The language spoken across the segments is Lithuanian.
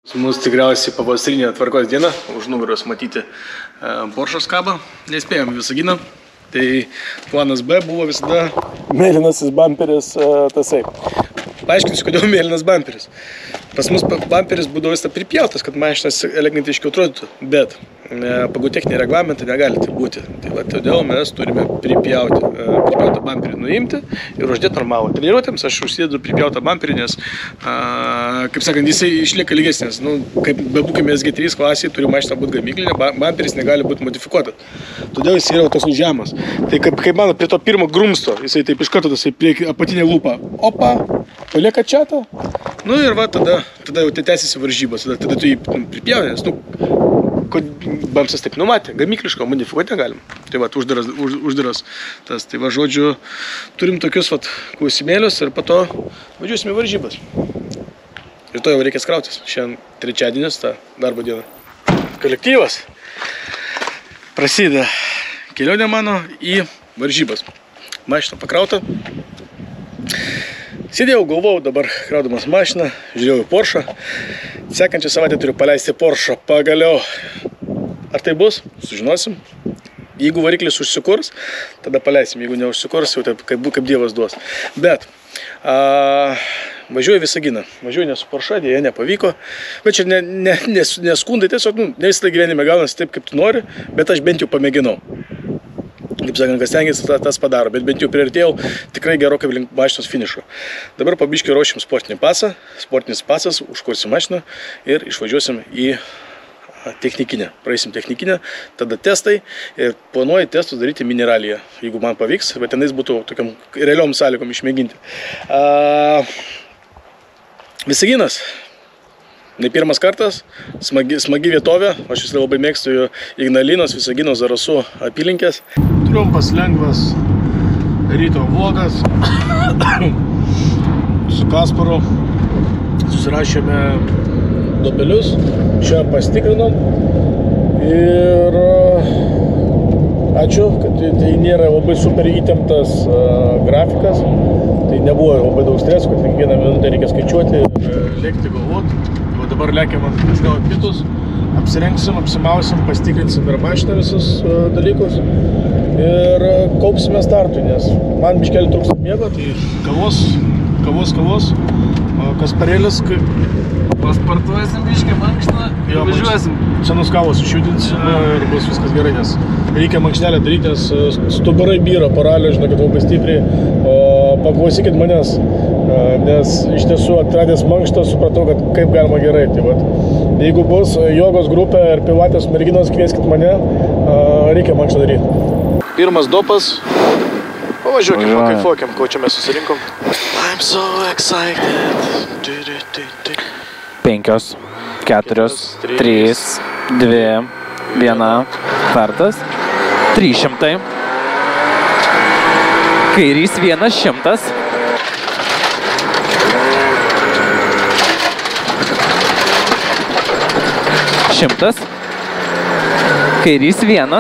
Mūsų tikriausiai pavasarinė tvarkos diena, už nugaros matyti Porsche kabą, nespėjom Visaginą. Tai planas B buvo visada mėlynasis bamperis tasai. Paaiškinsiu, kodėl mėlynas bamperis. Pas mus bamperis būdavo visada pripjautas, kad mašinas elegantiškiau atrodytų, bet pagal techninį reglamentą negali tai būti. Tai va, todėl mes turime pripjautą bamperį nuimti ir uždėti normalų. Treniruotėms aš užsidedu pripjautą bamperį, nes, kaip sakant, jisai išlieka lygesnis. Nu, kaip bebūkime SG3 klasėje, turi mašina būti gamyklinė, bamperis negali būti modifikuotas. Todėl jis yra toks žemas. Tai kaip mano prie to pirmo grumsto, jisai taip iš karto tasai prie apatinę lūpą. Opa, palieka čiatą. Nu ir va, tada jau tai tęsiasi varžybos, tada tu jį pripjauni, nes, Bamsas taip numatė, gamykliško modifikuoti negalim. Tai va, uždaras tas. Tai va, žodžiu, turim tokius va klausimėlius ir po to važiuosime varžybas. Ir to jau reikės krautis. Šiandien trečiadienis, ta darbo diena. Kolektyvas prasideda kelionė mano į varžybas. Mašina pakrauta. Sėdėjau, galvojau dabar kraudamas mašiną, žiūrėjau į Porsche. Sekančią savaitę turiu paleisti Porsche pagaliau. Ar tai bus? Sužinosim. Jeigu variklis užsikurs, tada paleisim. Jeigu neužsikurs, jau taip kaip Dievas duos. Bet važiuoju Visaginą. Važiuoju ne su Porsche, dėja nepavyko. Bet čia neskundai, tiesiog ne visą gyvenime gaunasi taip, kaip tu nori, bet aš bent jau pamėginau. Kaip sakant, kas stengiasi, tas padaro, bet bent jau priartėjau tikrai gerokai link mašinos finišo. Dabar pabiškai ruošim sportinį pasą, sportinis pasas, užkursim mašiną ir išvažiuosim į technikinę. Praeisim technikinę, tada testai ir planuoju testus daryti Mineralyje, jeigu man pavyks, bet tenais būtų tokiam realiom sąlygom išmėginti. Visaginas. Ne pirmas kartas, smagi vietovė, aš visai labai mėgstu Ignalinos, Visagino, Zarasų apylinkės. Trumpas, lengvas ryto vlogas. Su Kasparu susirašėme duobelius, čia pasitikrinom ir ačiū, kad tai nėra labai super įtemptas grafikas, tai nebuvo labai daug streso, kad kiekvieną minutę reikia skaičiuoti, lėkti galvoti. Dabar lėkiam ant gal pietus, apsirengsim, apsimausim, pasitikrinsim ir mašiną visus dalykus ir kaupsime startui, nes man biškelį trūksta miego, tai kavos, Kasparėlis, paspartuosim biškį mankštą ir važiuosim. Senus kavos išjudinsim ir bus viskas gerai, nes reikia mankštelę daryti, nes stuburai byra, paralio, žinokit, labai stipriai. Paklausykit manęs, nes iš tiesų atradęs mankštą supratau, kad kaip galima gerai. Tai vat, jeigu bus jogos grupė ir pilatės merginos, kvieskit mane, reikia mankštą daryti. Pirmas dopas. Pavažiuokim, pakaifuokim, ko čia mes susirinkom. I'm so excited. 5, 4, 3, 2, 1, startas. 300. Kairys 100. 100. Kairys 1.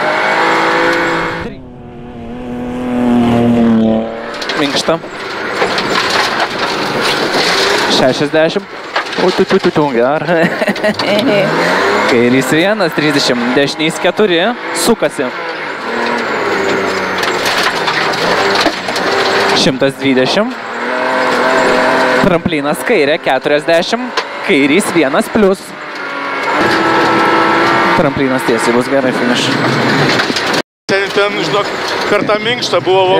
Minkšta. 60. Gerai. Kairys 1, 30. Dešinys 4. Sukasi. 120. Tramplinas kairė 40. Kairys 1 plius. Tramplinas tiesiai bus gerai finiš. Ten, žinok, per tą minkštą buvo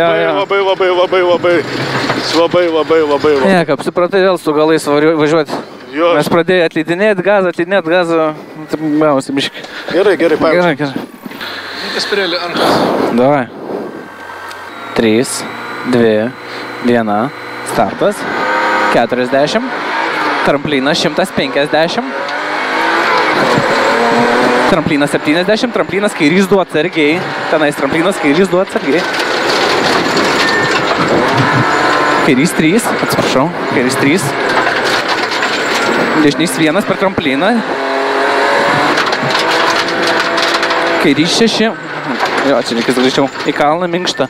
labai. Ne, kaip supratai, vėl su galais važiuoti. Mes pradėjome atleidinėti gazą. Gavosi biškai. Gerai, pavyzdžiui. Gerai. Kasparėlį antras. Davai. 3, 2, 1, startas. 40. Tramplinas 150. Tramplinas 70, tramplinas kairys 2 atsargiai. Tenais tramplinas kairys 2 atsargiai. Kairys 3, atsiprašau, kairys 3. Dešinys 1 per trampliną. Kairys 6. Jo, čia reikės greičiau. Į kalną minkštą.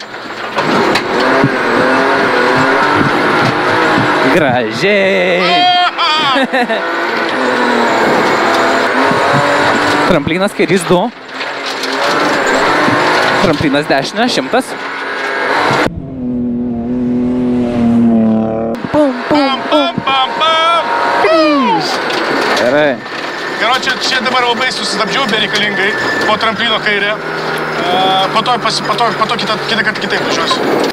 Gražiai. Tramplinas kairys 2. Tramplinas dešinė 100. Pum, pum, pum. Gerai. Karočią, čia dabar labai susistabdžiau bereikalingai po tramplino kairę. Po to kitą kitaip važiuosiu.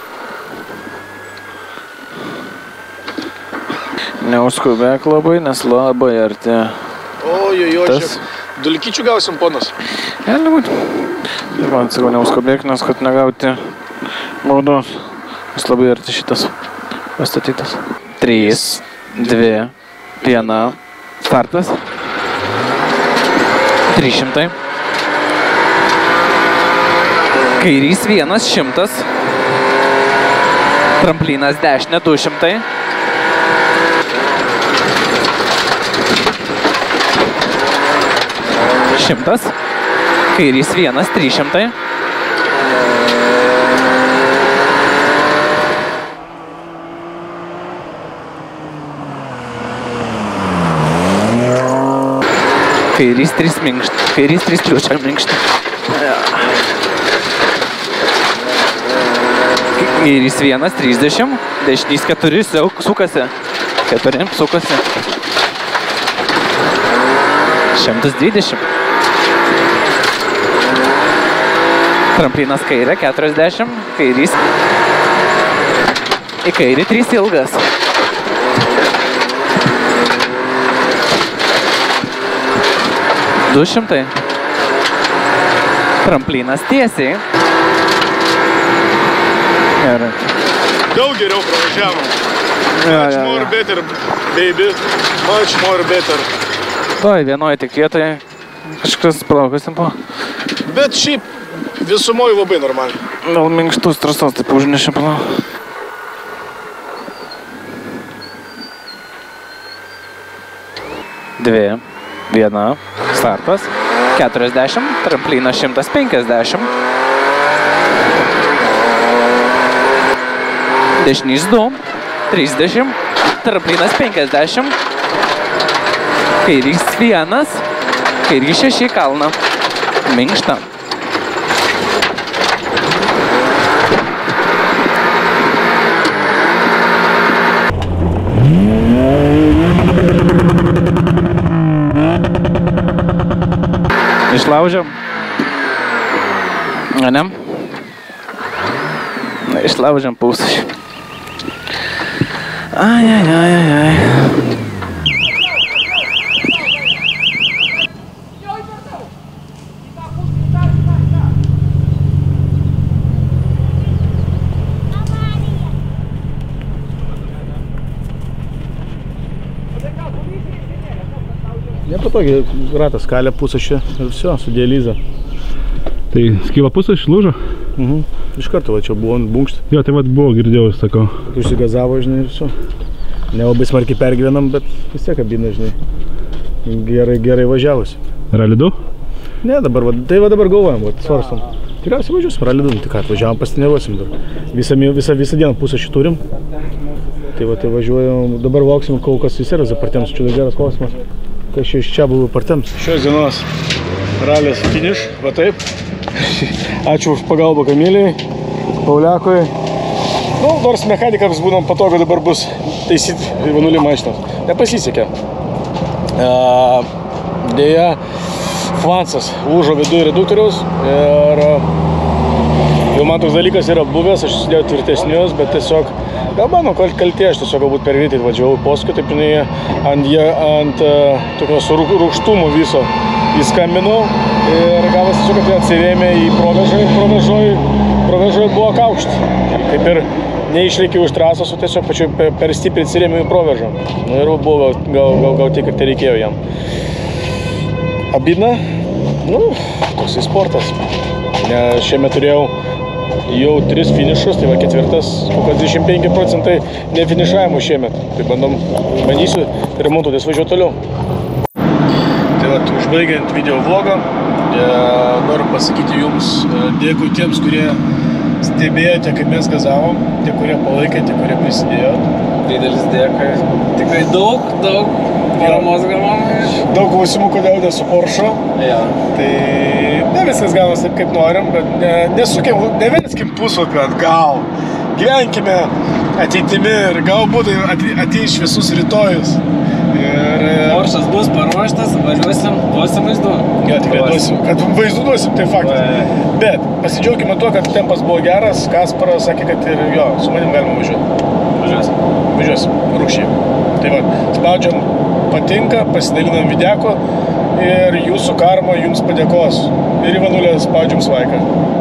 Neuskubėk labai, nes labai arti. Ojojoj, čia dulikyčių gausim, ponas. Gali būti. Ir man sakau, neuskubėk, nes kad negauti baudos. Nes labai arti šitas pastatytas. 3, 2, 1, startas. 300. Kairys 1, 100. Tramplinas dešinė 200. Kairys 1, 300. Kairys 3 minkšta. Kairys 3 triučia minkšta. Kairys 1, 30. Dešinys 4, sukasi. 4, sukasi. 120. Tramplinas kairė 40. Kairys. Į kairį 3 ilgas. $200. Tramplinas tiesiai. Gerai. Daug geriau pravažiavom. Much more better, baby. Much more better. Toj vienoje tik vietoje kažkas palaukas ten buvo. Bet šiaip visumoje labai normaliai. Gal minkštus trasos taip užnešė palau. Dvi, 1, startas. 40, tramplinas 150. Dešinys 2, 30, tramplinas 50. Kairys 1, kairys 6 kalną. Minkšta. Išlaužiam. Ne? Išlaužiam pusę. Ai. Nepatogiai ratas kalė pusašį ir viso, su dialyza. Tai skyla pusas išlūžo? Iš karto va čia buvo bunkšti. Jo, tai vat buvo, girdėjau, sakau. Užsigazavo, žinai, ir viso. Nelabai smarkiai pergyvenam, bet vis tiek kabina, žinai. Gerai važiavusi. Rally 2? Ne, dabar, tai va dabar galvojam, svarstam. Tikriausiai važiuosim, Rally 2, tai ką, atvažiavam, pasitreniruosim dar. Visą dieną pusašį turim. Tai va, tai važiuojam, dabar lauksim, kol kas įsiras apartėms, čia geras klausimas. Kas čia iš čia buvo apartėms. Šios dienos Rallis finish, va taip. Ačiū už pagalbą Kamiliai, Pauliakui. Nu, nors mechanikams būnam patogu dabar bus taisyti V0 mašinos. Nepasisekė. Deja, flancas lūžo viduje reduktoriaus ir jau man toks dalykas yra buvęs, aš susidėjau tvirtesnius, bet tiesiog gal mano kaltė, aš tiesiog galbūt per greitai važiavau paskui, taip žinai, ant tokios rūgštumo viso įskambinau ir gavas tiesiog, kad atsirėmė į provėžoj buvo kaukšt. Kaip ir neišlaikiau iš trasos, o tiesiog pačiu per stipriai atsirėmė į provėžą. Ir buvo gal tiek, kad tai reikėjo jam. Abidna, nu, toksai sportas. Šiemet turėjau jau 3 finišus, tai va 4, kokios 25% nefinišavimų šiemet. Tai bandysiu remontuotis važiuoti toliau. Tai va, užbaigiant video vlogą, noriu pasakyti jums dėkui tiems, kurie stebėjote, kaip mes gazavom, tie, kurie palaikė, tie, kurie prisidėjo. Didelis dėkui. Tikrai daug paramos gavome. Daug klausimų, kodėl ne su Porsche. Jo. Tai ne viskas gaunas taip, kaip norim, bet neverskim puslapį atgal. Gyvenkime ateitimi ir galbūt ateis šviesus rytojus. Poršas bus paruoštas, važiuosim, duosim vaizdu. Jo, tikrai duosim, kad vaizdu duosim, tai faktas. Bet pasidžiaugime tuo, kad tempas buvo geras, Kasparas sakė, kad ir jo, su manim galima važiuoti. Važiuosim, rūkščiai. Tai va, spaudžiam patinka, pasidalinam videku ir jūsų karma jums padėkos. Ir Ivanulė spaudžiam svaiką.